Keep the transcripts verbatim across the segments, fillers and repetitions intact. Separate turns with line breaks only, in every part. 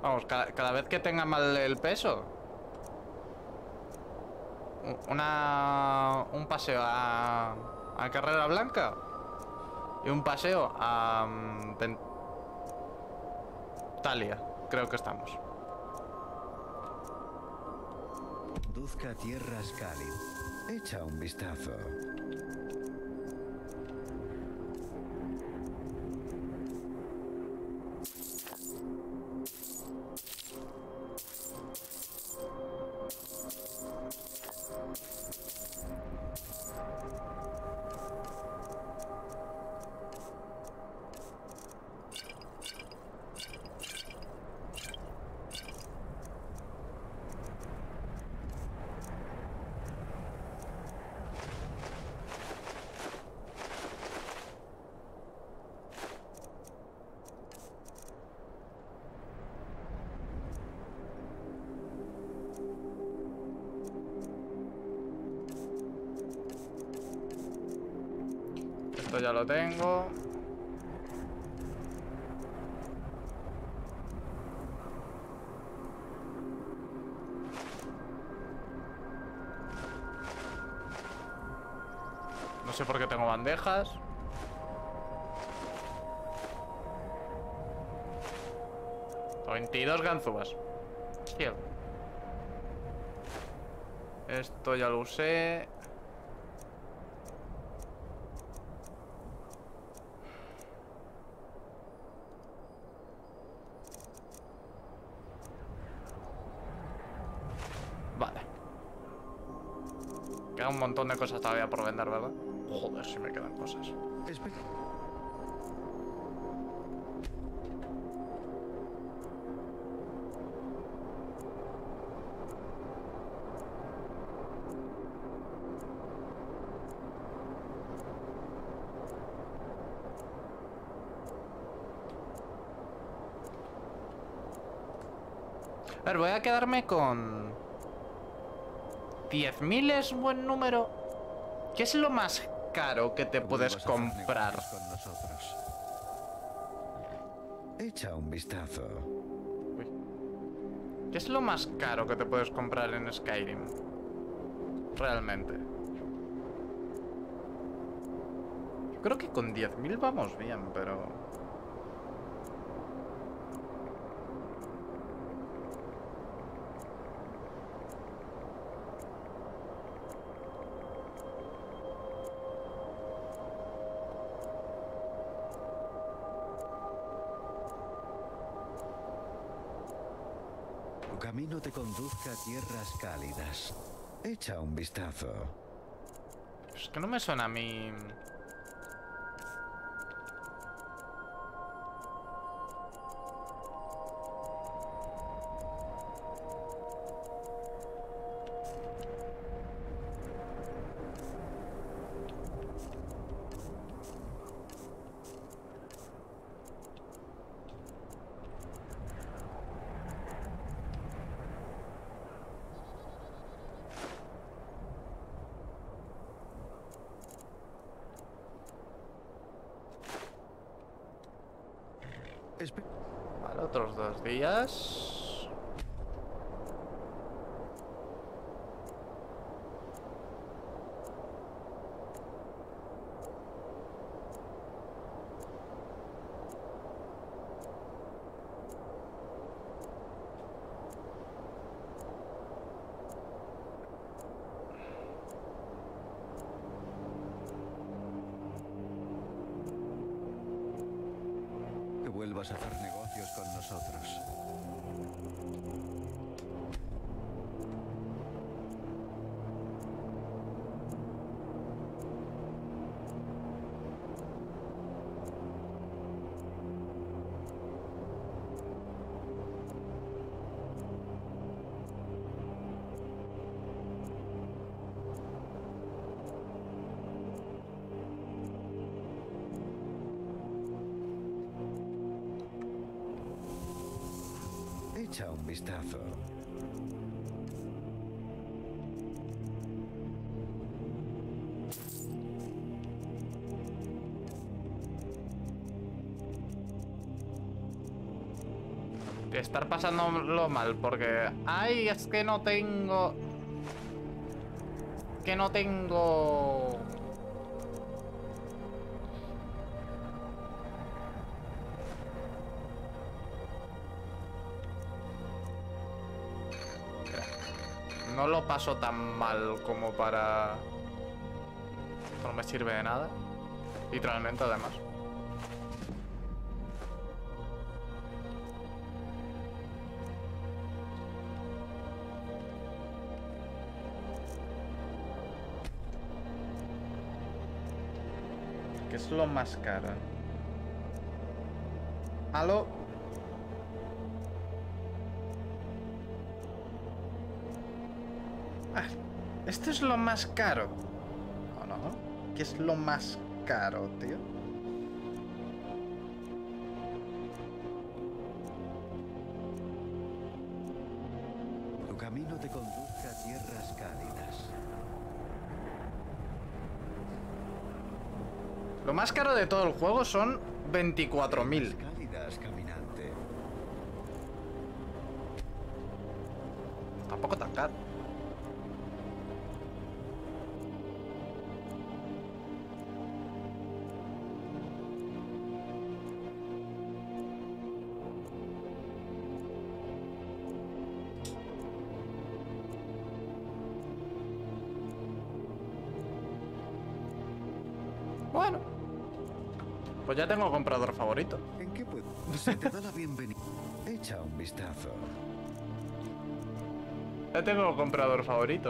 Vamos, cada, cada vez que tenga mal el peso. Una... Un paseo a... A Carrera Blanca. Y un paseo a... Um, Talia. Creo que estamos.
Conduzca a tierras cálidas. Echa un vistazo.
Esto ya lo tengo. No sé por qué tengo bandejas. veintidós ganzúas. Cielo. Esto ya lo usé. Vale. Queda un montón de cosas todavía por vender, ¿verdad? Joder, si me quedan cosas.
Espera.
A ver, voy a quedarme con... diez mil es un buen número. ¿Qué es lo más caro que te puedes comprar?
Con nosotros. Echa un vistazo.
Uy. ¿Qué es lo más caro que te puedes comprar en Skyrim? Realmente. Yo creo que con diez mil vamos bien, pero...
Tu camino te conduzca a tierras cálidas. Echa un vistazo.
Es que no me suena a mí...
Espe-
Vale, otros dos días.
Que vuelvas a hacer negocios con nosotros. Echa un vistazo.
Que estar pasándolo mal porque... ¡Ay! Es que no tengo... Que no tengo... No lo paso tan mal como para... No me sirve de nada. Literalmente, además. ¿Qué es lo más caro? ¿Aló? Ah, esto es lo más caro. ¿O no? ¿Qué es lo más caro, tío?
Tu camino te conduzca a tierras cálidas.
Lo más caro de todo el juego son veinticuatro mil.
Cálidas, caminante.
Tampoco tan caro. Bueno, pues ya tengo comprador favorito.
¿En qué puedo? Se te da la bienvenida. Echa un vistazo.
Ya tengo comprador favorito.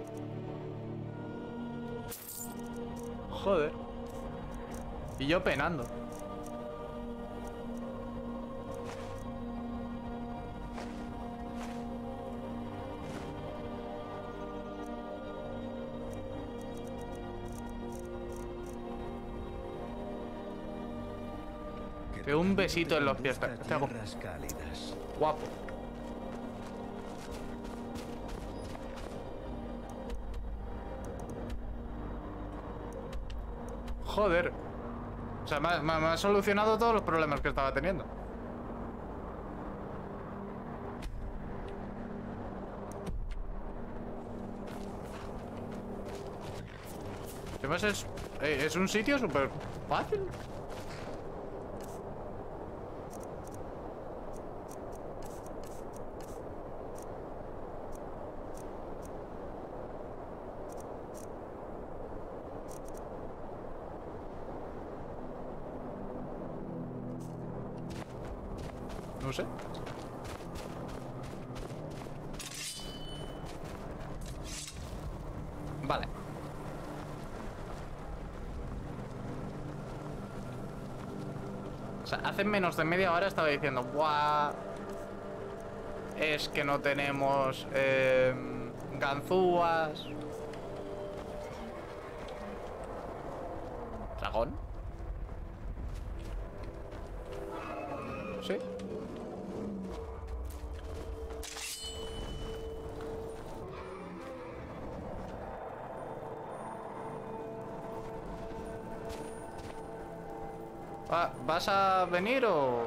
Joder. Y yo penando. Que un besito en los pies. Este hago-
Tierras cálidas.
Guapo. Joder. O sea, me ha, me ha- me ha solucionado todos los problemas que estaba teniendo. Además es, eh, es un sitio súper fácil. No sé. Vale. O sea, hace menos de media hora estaba diciendo, ¡buah! Es que no tenemos eh, ganzúas. ¿Dragón? Sí. Va- ¿Vas a venir o...?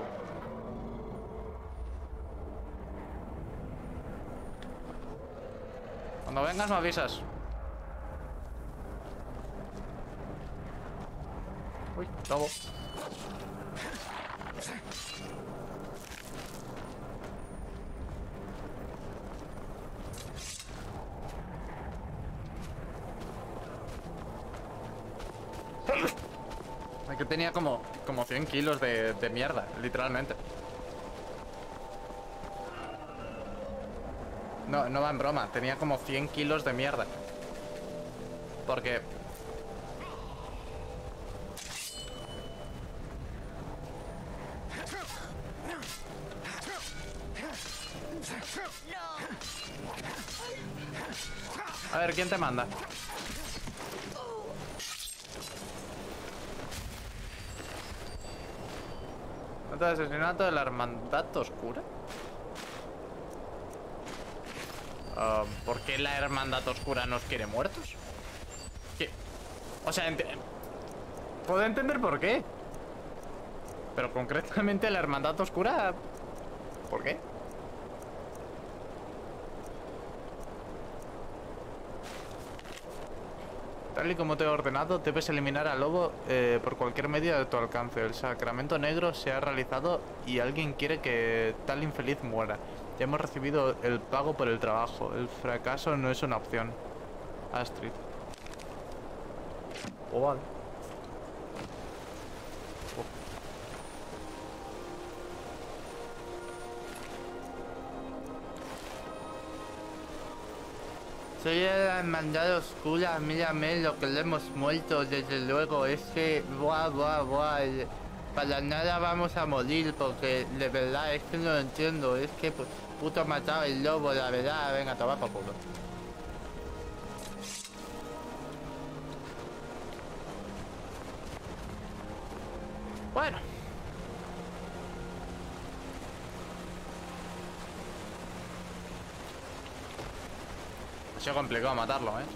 Cuando vengas me avisas. Uy, lobo. Es que tenía como, como cien kilos de, de mierda, literalmente. No, no va en broma, tenía como cien kilos de mierda. Porque... A ver, ¿quién te manda? ¿Nota de asesinato de la Hermandad Oscura? Uh, ¿Por qué la Hermandad Oscura nos quiere muertos? ¿Qué? O sea, ent- puedo entender por qué. Pero concretamente la Hermandad Oscura... ¿Por qué? Tal y como te he ordenado, debes eliminar al lobo eh, por cualquier medio de tu alcance. El sacramento negro se ha realizado y alguien quiere que tal infeliz muera. Ya hemos recibido el pago por el trabajo. El fracaso no es una opción. Astrid. Oh, vale. Soy la hermandad oscura, mírame lo que le hemos muerto, desde luego, es que, buah, buah, buah, el- para nada vamos a morir, porque de verdad es que no lo entiendo, es que pu- puto ha matado el lobo, la verdad, venga, toma por culo. Bueno. Ha sido complicado matarlo, ¿eh?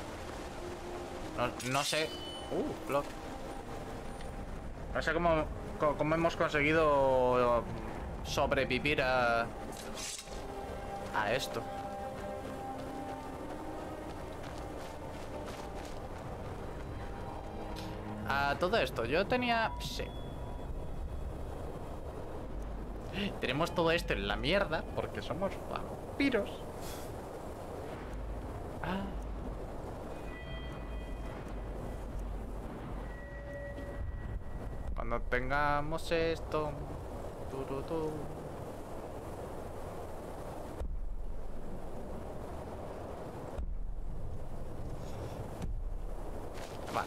No, no sé... Uh, block. No sé cómo, cómo, cómo hemos conseguido sobrevivir a... a esto. A todo esto, yo tenía... Sí. Tenemos todo esto en la mierda porque somos vampiros. Ah. Cuando tengamos esto... Turutú. Vale.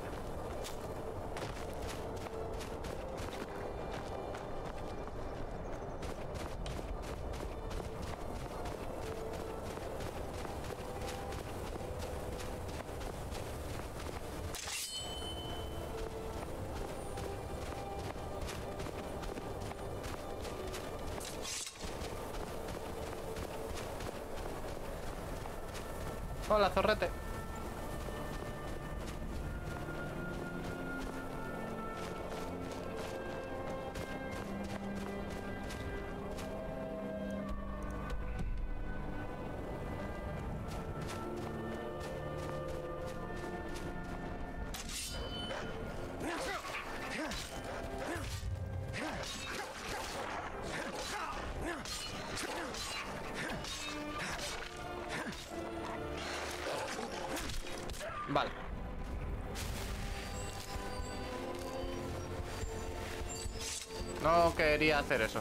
Hola, zorrete. Vale. No quería hacer eso.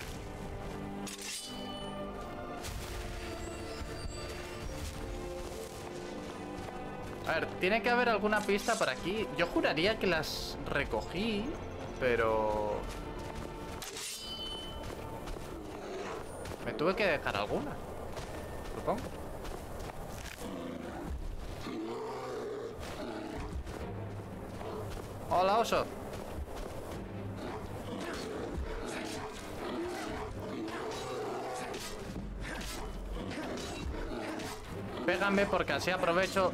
A ver, tiene que haber alguna pista por aquí. Yo juraría que las recogí, pero... me tuve que dejar alguna, supongo. Hola, oso. Pégame porque así aprovecho.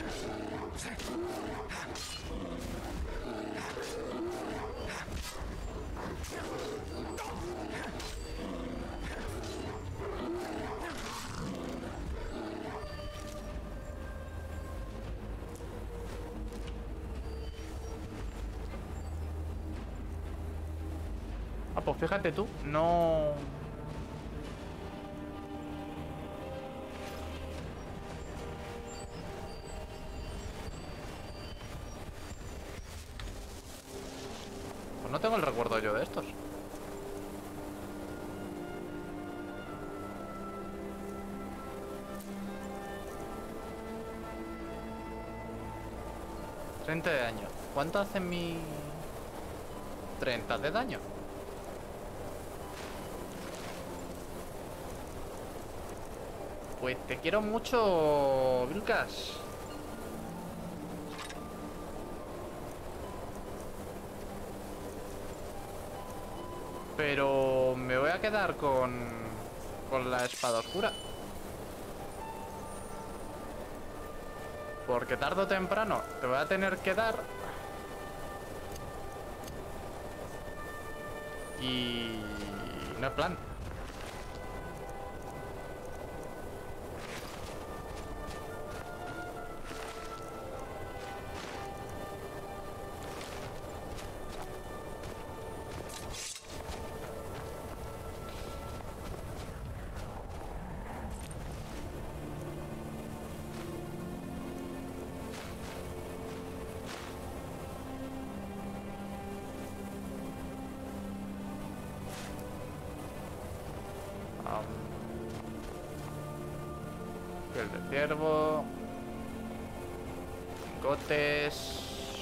Ah, pues fíjate tú, no... Pues no tengo el recuerdo yo de estos. treinta de daño. ¿Cuánto hace mi...? treinta de daño. Pues te quiero mucho, Vilcas. Pero me voy a quedar con... con la espada oscura. Porque tarde o temprano te voy a tener que dar. Y... no es plan. Piel de ciervo. Lingotes.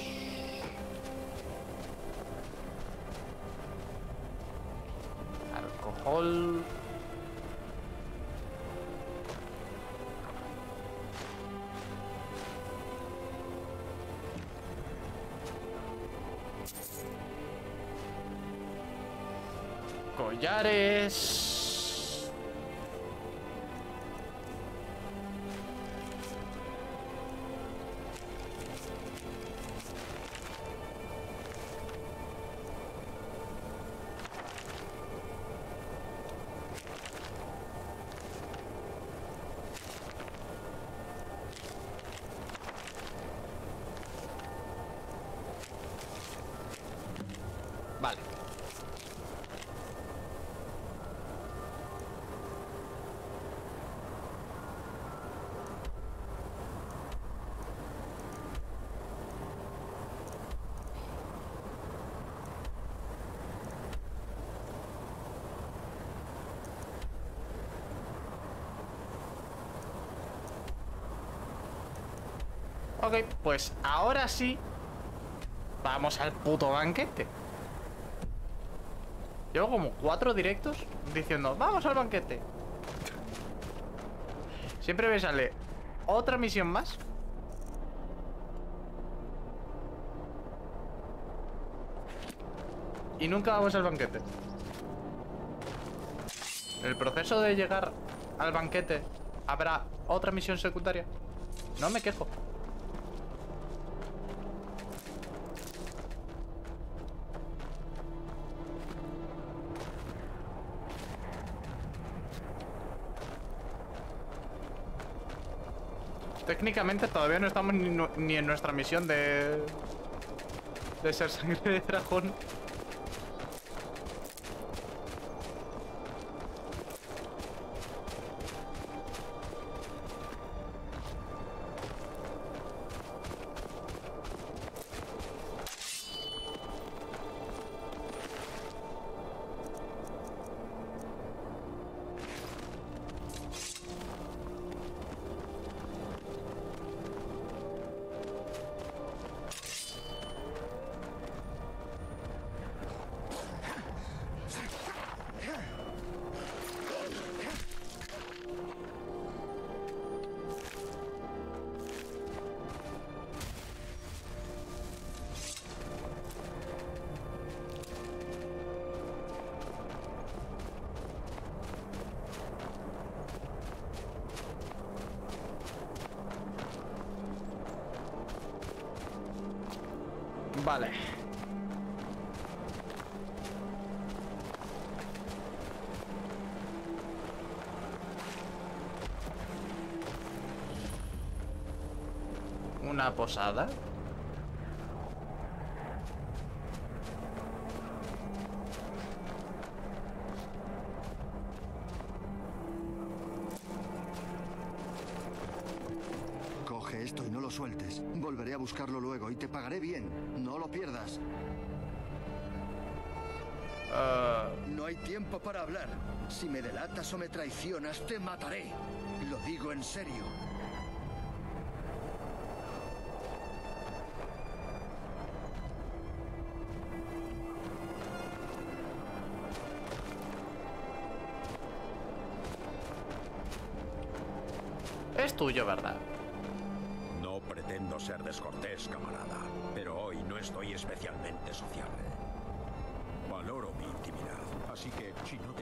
Alcohol. Collares. Vale. Ok, pues ahora sí vamos al puto banquete. Llevo como cuatro directos diciendo, vamos al banquete. Siempre me sale otra misión más. Y nunca vamos al banquete. En el proceso de llegar al banquete habrá otra misión secundaria. No me quejo. Técnicamente todavía no estamos ni, ni en nuestra misión de... De ser sangre de dragón. Vale. Una posada.
Coge esto y no lo sueltes. Volveré a buscarlo luego y te pagaré bien. No lo pierdas.
Uh...
No hay tiempo para hablar. Si me delatas o me traicionas, te mataré. Lo digo en serio.
Es tuyo, ¿verdad?
No pretendo ser descortés, camarada, pero hoy no estoy especialmente sociable. Valoro mi intimidad, así que si no te